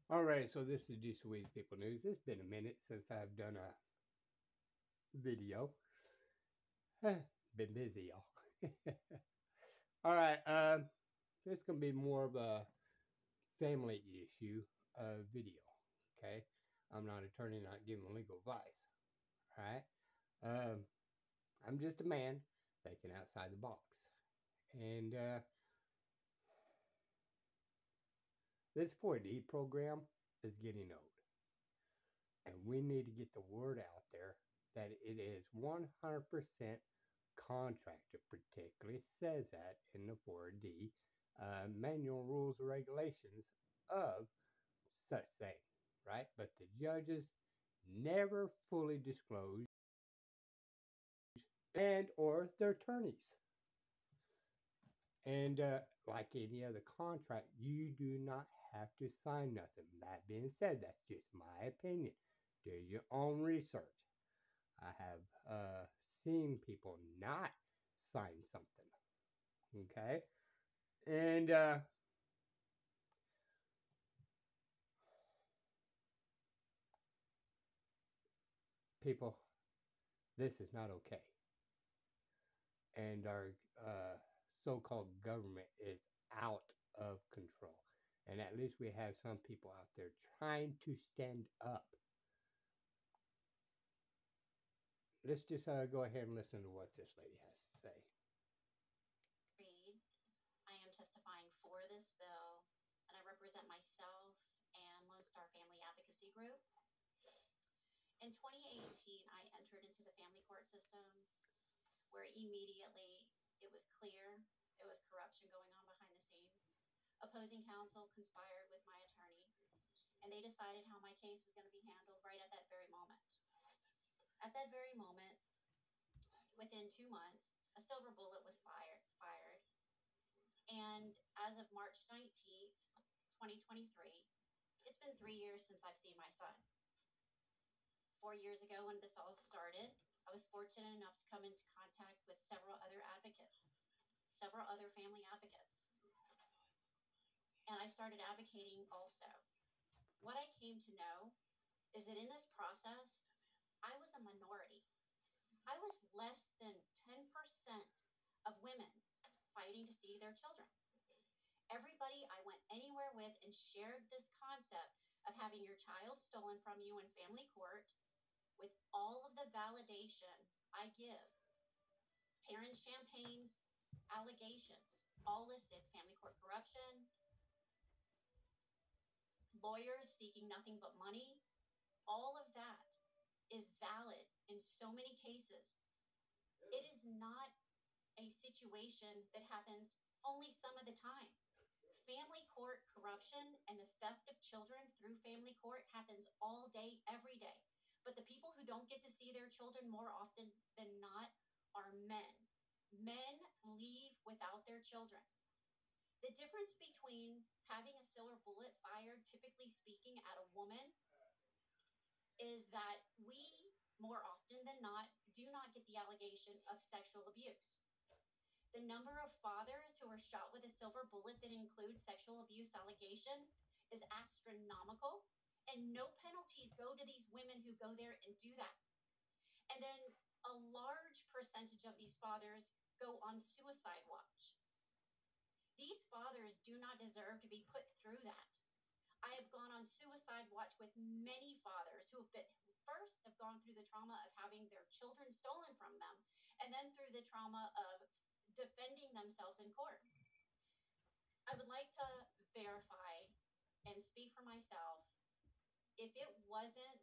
All right, so this is Deuce Weeds People News. It's been a minute since I've done a video. Been busy, y'all. All right, this is gonna be more of a family issue video. Okay, I'm not an attorney, not giving legal advice. All right, um, I'm just a man thinking outside the box, and this 4D program is getting old. And we need to get the word out there that it is 100% contractor, particularly says that in the 4D manual rules and regulations of such thing, right? But the judges never fully disclose and or their attorneys. And like any other contract, you do not have to sign nothing. That being said, that's just my opinion. Do your own research. I have seen people not sign something. Okay. And people, this is not okay. And our so called government is out of control. And at least we have some people out there trying to stand up. Let's just go ahead and listen to what this lady has to say. I am testifying for this bill, and I represent myself and Lone Star Family Advocacy Group. In 2018, I entered into the family court system where immediately it was clear there was corruption going on behind the scenes. Opposing counsel conspired with my attorney, and they decided how my case was going to be handled right at that very moment. At that very moment, within 2 months, a silver bullet was fired. And as of March 19th, 2023, it's been 3 years since I've seen my son. 4 years ago, when this all started, I was fortunate enough to come into contact with several other advocates, several other family advocates. And I started advocating also. What I came to know is that in this process, I was a minority. I was less than 10% of women fighting to see their children. Everybody I went anywhere with and shared this concept of having your child stolen from you in family court with all of the validation I give. Taryn Champagne's allegations, all listed: family court corruption, lawyers seeking nothing but money. All of that is valid in so many cases. It is not a situation that happens only some of the time. Family court corruption and the theft of children through family court happens all day, every day. But the people who don't get to see their children more often than not are men. Men leave without their children. The difference between having a silver bullet fired, typically speaking, at a woman is that we, more often than not, do not get the allegation of sexual abuse. The number of fathers who are shot with a silver bullet that includes sexual abuse allegation is astronomical, and no penalties go to these women who go there and do that. And then a large percentage of these fathers go on suicide watch. These fathers do not deserve to be put through that. I have gone on suicide watch with many fathers who have gone through the trauma of having their children stolen from them, and then through the trauma of defending themselves in court. I would like to verify and speak for myself. If it wasn't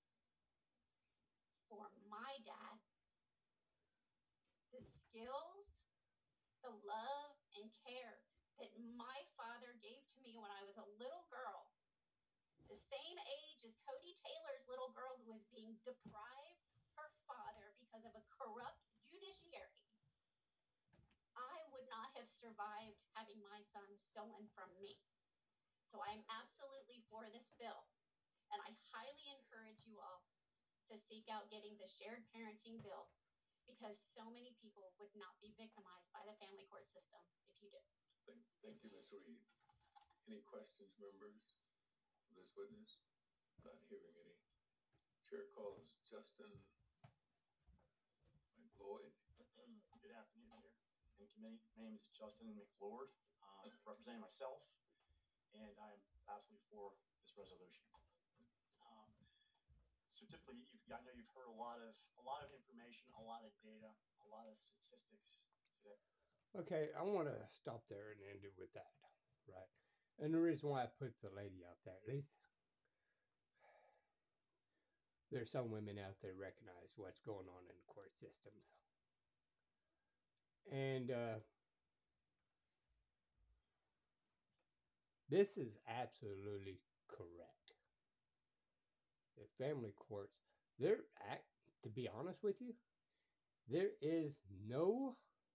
for my dad, the skills, the love, and care that my father gave to me when I was a little girl, the same age as Cody Taylor's little girl who is being deprived her father because of a corrupt judiciary, I would not have survived having my son stolen from me. So I'm absolutely for this bill, and I highly encourage you all to seek out getting the shared parenting bill, because so many people would not be victimized by the family court system if you did. Thank you, Ms. Reed. Any questions, members? this witness. Not hearing any. Chair calls Justin McLeod. Good afternoon, Chair and committee. My name is Justin McLeod, representing myself, and I am absolutely for this resolution. So typically, I know you've heard a lot of information, a lot of data, a lot of statistics today. Okay, I want to stop there and end it with that, right? And the reason why I put the lady out there, at least there's some women out there recognize what's going on in the court systems. And this is absolutely correct. The family courts, to be honest with you, there is no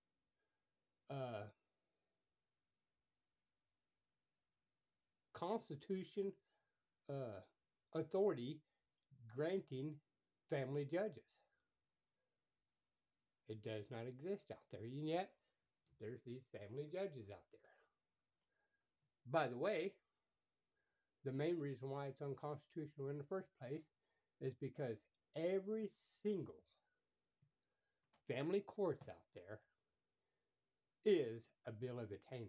constitution authority granting family judges. It does not exist out there, and yet there's these family judges out there. By the way, the main reason why it's unconstitutional in the first place is because every single family courts out there is a bill of attainder.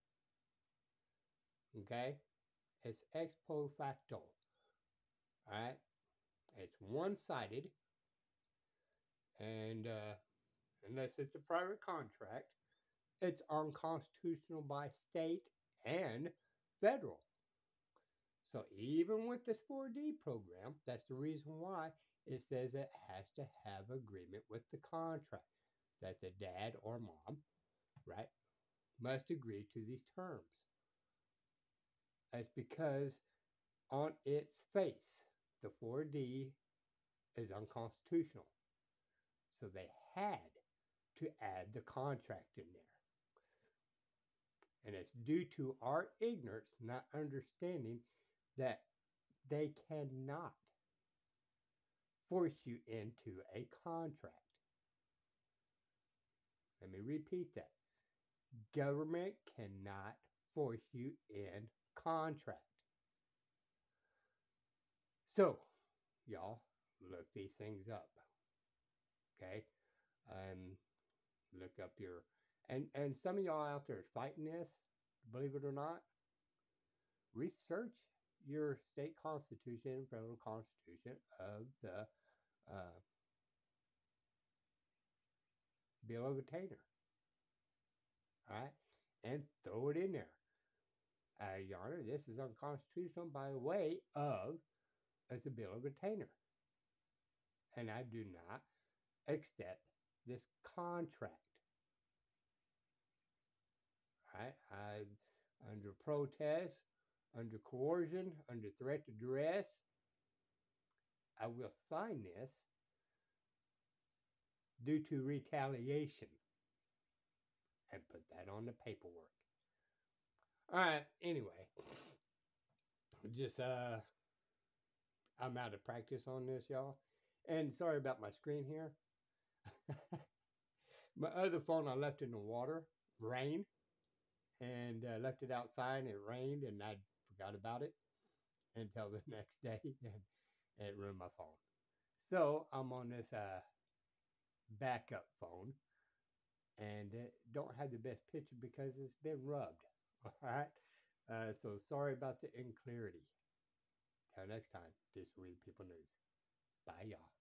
Okay? It's ex post facto. Alright? It's one-sided. And unless it's a private contract, it's unconstitutional by state and federal. So even with this 4D program, that's the reason why it says it has to have agreement with the contract, that the dad or mom, right, must agree to these terms. That's because on its face, the 4D is unconstitutional. So they had to add the contract in there. And it's due to our ignorance, not understanding that they cannot force you into a contract. Let me repeat that. Government cannot force you in contract. So, y'all, look these things up. Okay? Look up your... And some of y'all out there fighting this, believe it or not, research your state constitution and federal constitution of the Bill of Attainder. All right? And throw it in there. Your Honor, this is unconstitutional by way of as a Bill of Attainder. And I do not accept this contract. All right? Under protest, under coercion, under threat to duress, I will sign this due to retaliation and put that on the paperwork. All right, anyway, just I'm out of practice on this, y'all, and sorry about my screen here. My other phone I left in the water, rain, and left it outside and it rained and I forgot about it until the next day and it ruined my phone. So I'm on this backup phone and don't have the best picture because it's been rubbed. All right. So sorry about the unclarity. Till next time, this is We the People News. Bye, y'all.